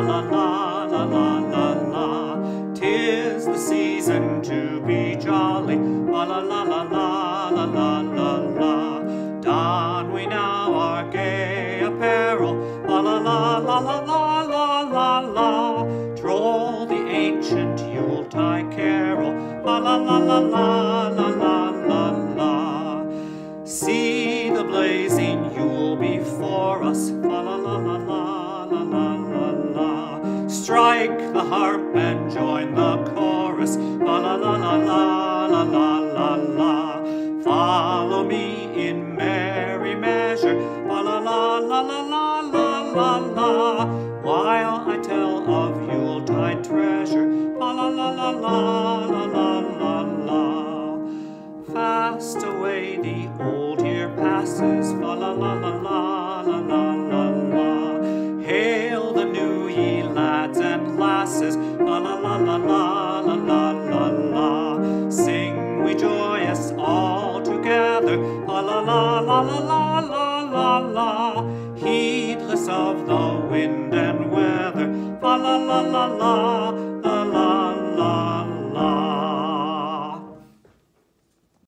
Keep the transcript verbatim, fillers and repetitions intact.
la la la la la la. 'Tis the season to be jolly. La la la la la la la la la. Don we now our gay apparel. La la la la la la la la la. Troll the ancient Yuletide carol. La la la la la la la la la. See the blazing Yule before us. La la la la la la la la la. Strike the harp and join the chorus. La la la la la la la la la. Follow me in merry measure. La la la la la la la la la. While I tell of Yuletide treasure. La la la la la la la la la. Fast away the old year passes. La la la la la la la la la. Hail the new ye lads and lasses. La la la la la la la la la. Sing we joyous all together. La la la la la la la la la. Heedless of the wind and weather. La la la la la.